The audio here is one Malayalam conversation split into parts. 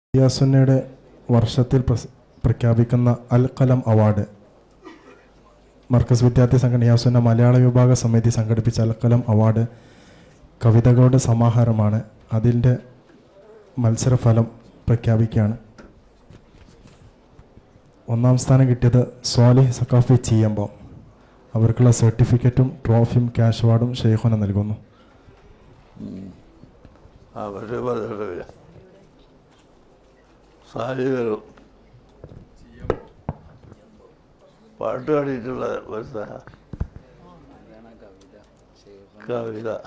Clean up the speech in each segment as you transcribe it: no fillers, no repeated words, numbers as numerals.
യാസുന്നയുടെ വർഷത്തിൽ പ്രഖ്യാപിക്കുന്ന അൽ കലം അവാർഡ് മർക്കസ് വിദ്യാർത്ഥി സംഘടന യാസുന്ന മലയാള വിഭാഗ സമിതി സംഘടിപ്പിച്ച അൽ കലം അവാർഡ് കവിതകളുടെ സമാഹാരമാണ്. അതിൻ്റെ മത്സരഫലം പ്രഖ്യാപിക്കുകയാണ്. ഒന്നാം സ്ഥാനം കിട്ടിയത് സ്വാലിഹ് സഖാഫി ചീയമ്പം. അവർക്കുള്ള സർട്ടിഫിക്കറ്റും ട്രോഫിയും ക്യാഷ് അവാർഡും ഷെയ്ഖുന നൽകുന്നു. സാലികളും പാട്ട് പാടിയിട്ടുള്ള കവിത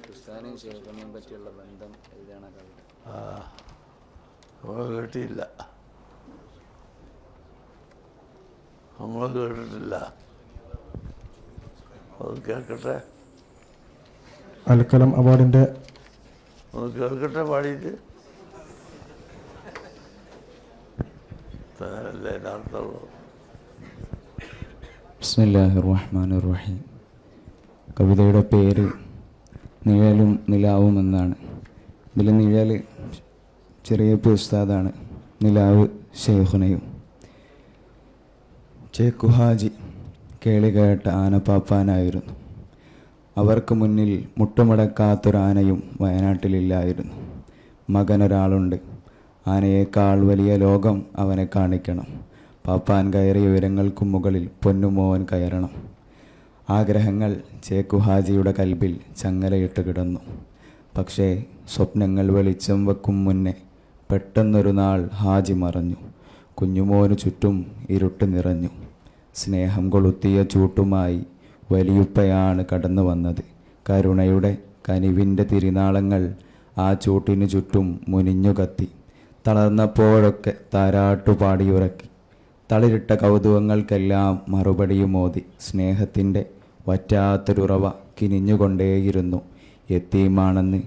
കേട്ടില്ല, നമ്മൾ കേട്ടിട്ടില്ല. അത് കേൾക്കട്ടെ, അൽക്കലം അവാർഡിൻ്റെ ഒന്ന് കേൾക്കട്ടെ പാടിയിട്ട്. ബിസ്മില്ലാഹിർ റഹ്മാനിർ റഹീം. കവിതയുടെ പേര് നിഴലും നിലാവും എന്നാണ്. ഇതിൽ നിഴൽ ചെറിയ ഉസ്താദാണ്, നിലാവ് ഷെയ്ഖുനയും. ചേക്കുഹാജി കേളികേട്ട ആനപ്പാപ്പാനായിരുന്നു. അവർക്ക് മുന്നിൽ മുട്ടുമടക്കാത്തൊരാനയും വയനാട്ടിലില്ലായിരുന്നു. മകനൊരാളുണ്ട്, ആനയേക്കാൾ വലിയ ലോകം അവനെ കാണിക്കണം. പാപ്പാൻ കയറിയ ഉയരങ്ങൾക്കും മുകളിൽ പൊന്നുമോൻ കയറണം. ആഗ്രഹങ്ങൾ ചേക്കുഹാജിയുടെ കൽബിൽ ചങ്ങലയിട്ട് കിടന്നു. പക്ഷേ സ്വപ്നങ്ങൾ വെളിച്ചം വെക്കും മുന്നേ പെട്ടെന്നൊരു നാൾ ഹാജി മറഞ്ഞു. കുഞ്ഞുമോനു ചുറ്റും ഇരുട്ട് നിറഞ്ഞു. സ്നേഹം കൊളുത്തിയ ചൂട്ടുമായി വലിയുപ്പയാണ് കടന്നു വന്നത്. കരുണയുടെ കനിവിൻ്റെ തിരുനാളങ്ങൾ ആ ചൂട്ടിനു ചുറ്റും മുനിഞ്ഞു കത്തി. തളർന്നപ്പോഴൊക്കെ താരാട്ടുപാടിയുറക്കി. തളിരിട്ട കൗതുകങ്ങൾക്കെല്ലാം മറുപടിയുമോതി. സ്നേഹത്തിൻ്റെ വറ്റാത്തൊരുറവ കിനിഞ്ഞുകൊണ്ടേയിരുന്നു. യത്തീമാണെന്ന്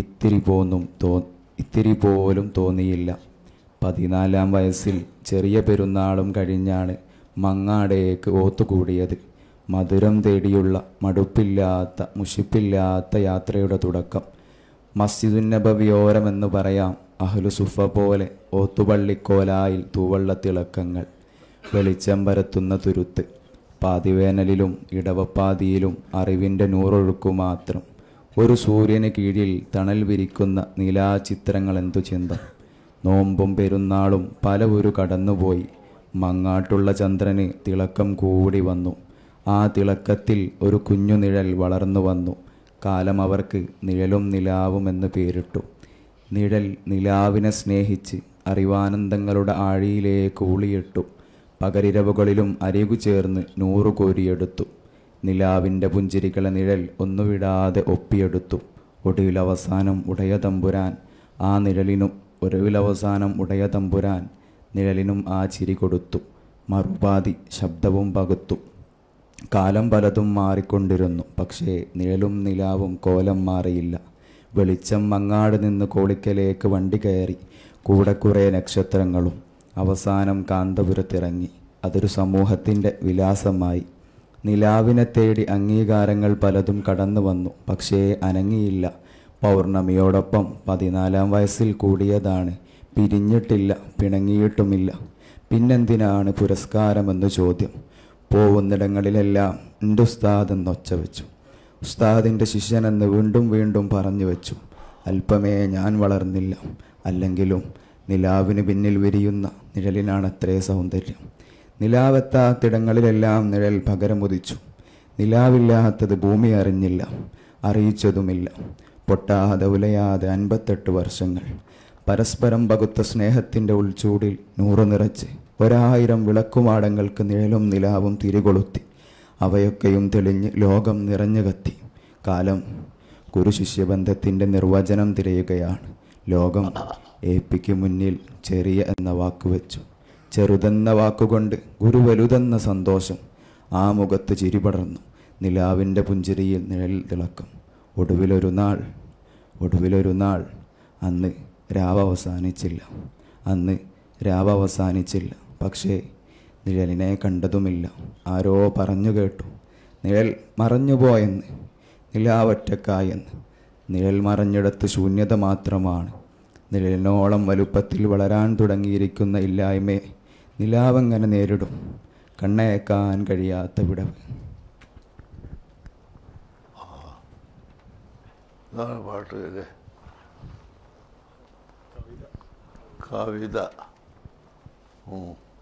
ഇത്തിരി പോലും തോന്നിയില്ല. 14-ാം വയസ്സിൽ ചെറിയ പെരുന്നാളും കഴിഞ്ഞാണ് മങ്ങാടേക്ക് ഓത്തുകൂടിയത്. മധുരം തേടിയുള്ള മടുപ്പില്ലാത്ത മുഷിപ്പില്ലാത്ത യാത്രയുടെ തുടക്കം. മസ്ജിദുന്നബവിയോരമെന്ന് പറയാം. അഹ്ലുസുഫ പോലെ ഓത്തുപള്ളിക്കോലായിൽ തൂവള്ളത്തിളക്കങ്ങൾ, വെളിച്ചം പരത്തുന്ന തുരുത്ത്. പാതിവേനലിലും ഇടവപ്പാതിയിലും അറിവിൻ്റെ നൂറൊഴുക്കു മാത്രം. ഒരു സൂര്യന് കീഴിൽ തണൽ വിരിക്കുന്ന നിലാചിത്രങ്ങളെന്തു ചിന്ത. നോമ്പും പെരുന്നാളും പലവരു കടന്നുപോയി. മങ്ങാട്ടുള്ള ചന്ദ്രന് തിളക്കം കൂടി വന്നു. ആ തിളക്കത്തിൽ ഒരു കുഞ്ഞു നിഴൽ വളർന്നു വന്നു. കാലം അവർക്ക് നിഴലും നിലാവും എന്ന് പേരിട്ടു. നിഴൽ നിലാവിനെ സ്നേഹിച്ച് അറിവാനന്ദങ്ങളുടെ ആഴിയിലേക്ക് ഊളിയിട്ടു. പകരിരവുകളിലും അരികു ചേർന്ന് 100 കോരിയെടുത്തു. നിലാവിൻ്റെ പുഞ്ചിരികളെ നിഴൽ ഒന്നുവിടാതെ ഒപ്പിയെടുത്തു. ഒടുവിലവസാനം ഉടയ തമ്പുരാൻ നിഴലിനും ആ ചിരി കൊടുത്തു. മറുപാതി ശബ്ദവും പകുത്തു. കാലം പലതും മാറിക്കൊണ്ടിരുന്നു. പക്ഷേ നിഴലും നിലാവും കോലം മാറിയില്ല. വെളിച്ചം മങ്ങാട് നിന്ന് കോളിക്കലേക്ക് വണ്ടി കയറി. കൂടെ കുറേ നക്ഷത്രങ്ങളും. അവസാനം കാന്തപുരത്തിറങ്ങി. അതൊരു സമൂഹത്തിൻ്റെ വിലാസമായി. നിലാവിനെ തേടി അംഗീകാരങ്ങൾ പലതും കടന്നു വന്നു. പക്ഷേ അനങ്ങിയില്ല. പൗർണമിയോടൊപ്പം 14-ാം വയസ്സിൽ കൂടിയതാണ്. പിരിഞ്ഞിട്ടില്ല, പിണങ്ങിയിട്ടുമില്ല. പിന്നെന്തിനാണ് പുരസ്കാരമെന്ന് ചോദ്യം. പോവുന്നിടങ്ങളിലെല്ലാം എൻ്റെ ഉസ്താദ് എന്നൊച്ച വെച്ചു. ഉസ്താദിൻ്റെ ശിഷ്യനെന്ന് വീണ്ടും വീണ്ടും പറഞ്ഞു വെച്ചു. അല്പമേ ഞാൻ വളർന്നില്ല. അല്ലെങ്കിലും നിലാവിന് പിന്നിൽ വിരിയുന്ന നിഴലിനാണത്രേ സൗന്ദര്യം. നിലാവെത്താത്തിടങ്ങളിലെല്ലാം നിഴൽ പകരമുദിച്ചു. നിലാവില്ലാത്തത് ഭൂമി അറിഞ്ഞില്ല, അറിയിച്ചതുമില്ല. പൊട്ടാതെ ഉലയാതെ 58 വർഷങ്ങൾ. പരസ്പരം പകുത്ത സ്നേഹത്തിൻ്റെ ഉൾച്ചൂടിൽ 100 നിറച്ച് 1000 വിളക്കുമാടങ്ങൾക്ക് നിഴലും നിലാവും തിരികൊളുത്തി. അവയൊക്കെയും തെളിഞ്ഞ് ലോകം നിറഞ്ഞു കത്തി. കാലം ഗുരുശിഷ്യബന്ധത്തിൻ്റെ നിർവചനം തിരയുകയാണ്. ലോകം ഏപ്പിക്ക് മുന്നിൽ ചെറിയ എന്ന വാക്ക് വെച്ചു. ചെറുതെന്ന വാക്കുകൊണ്ട് ഗുരു വലുതെന്ന സന്തോഷം. ആ മുഖത്ത് ചിരി പടർന്നു. നിലാവിൻ്റെ പുഞ്ചിരിയിൽ നിഴൽ തിളക്കം. ഒടുവിലൊരു നാൾ അന്ന് രാവവസാനിച്ചില്ല. പക്ഷേ നിഴലിനെ കണ്ടതുമില്ല. ആരോ പറഞ്ഞു കേട്ടു, നിഴൽ മറഞ്ഞുപോയെന്ന്. നിലാവറ്റക്കായെന്ന്. നിഴൽ മറഞ്ഞിടത്ത് ശൂന്യത മാത്രമാണ്. നിഴലിനോളം വലുപ്പത്തിൽ വളരാൻ തുടങ്ങിയിരിക്കുന്ന ഇല്ലായ്മയെ നിലാവെങ്ങനെ നേരിടും? കണ്ണയക്കാൻ കഴിയാത്ത വിടവ്. ഇതാണ് പാട്ട് അല്ലേ? കവിത.